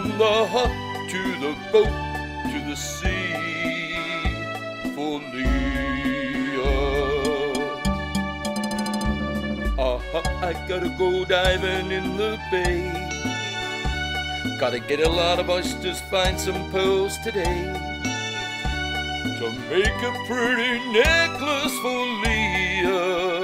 the hut to the boat to the sea for Leah. I gotta go diving in the bay. Gotta get a lot of oysters, find some pearls today to make a pretty necklace for Leah.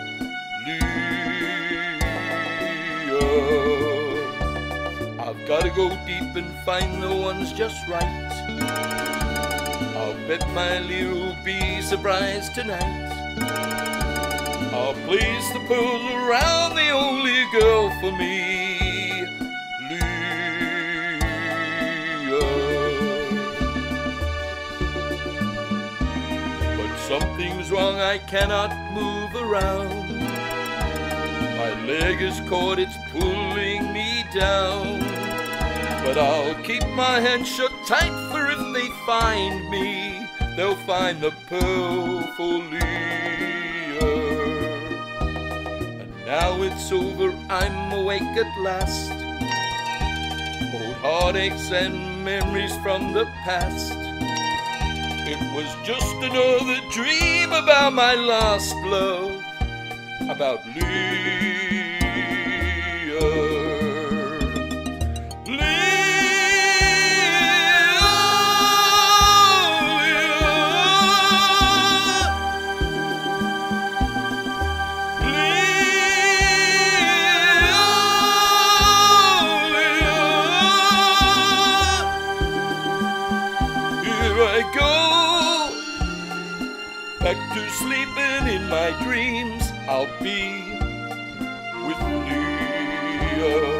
I've gotta go deep and find the ones just right. I'll bet my Leah will be surprised tonight. I'll place the pearls around the only girl for me, Leah. But something's wrong, I cannot move around. My leg is caught, it's pulling me down. But I'll keep my hands shut tight, for if they find me, they'll find the pearl for Leah. And now it's over, I'm awake at last. Old heartaches and memories from the past. It was just another dream about my last love, about Leah. I go back to sleeping in my dreams. I'll be with Leah.